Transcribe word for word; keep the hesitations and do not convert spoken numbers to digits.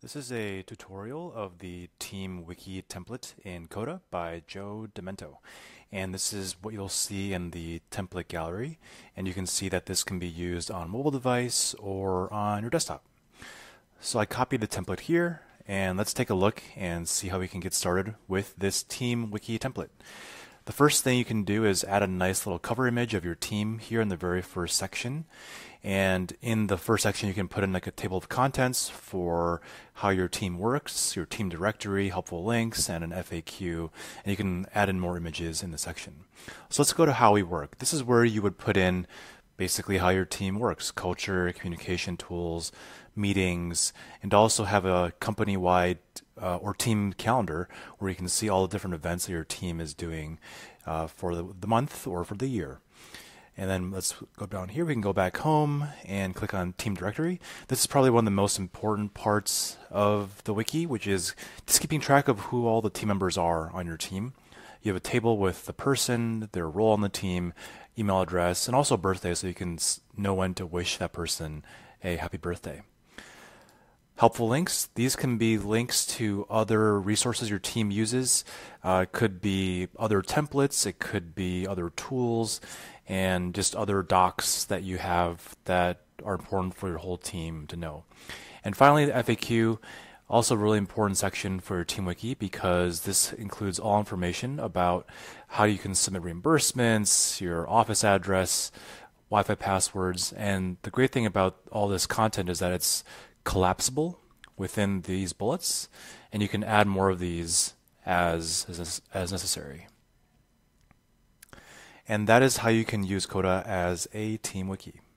This is a tutorial of the Team Wiki template in Coda by Joe Demento. And this is what you'll see in the template gallery. And you can see that this can be used on mobile device or on your desktop. So I copied the template here, and let's take a look and see how we can get started with this Team Wiki template. The first thing you can do is add a nice little cover image of your team here in the very first section. And in the first section, you can put in like a table of contents for how your team works, your team directory, helpful links, and an F A Q. And you can add in more images in the section. So let's go to how we work. This is where you would put in basically how your team works, culture, communication tools, meetings, and also have a company-wide uh, or team calendar where you can see all the different events that your team is doing uh, for the, the month or for the year. And then let's go down here. We can go back home and click on Team Directory. This is probably one of the most important parts of the wiki, which is just keeping track of who all the team members are on your team. You have a table with the person, their role on the team, email address, and also birthday, so you can know when to wish that person a happy birthday. Helpful links. These can be links to other resources your team uses. Uh, it could be other templates, it could be other tools, and just other docs that you have that are important for your whole team to know. And finally, the F A Q, also a really important section for your Team Wiki because this includes all information about how you can submit reimbursements, your office address, Wi-Fi passwords, and the great thing about all this content is that it's collapsible within these bullets, and you can add more of these as, as, as necessary. And that is how you can use Coda as a Team Wiki.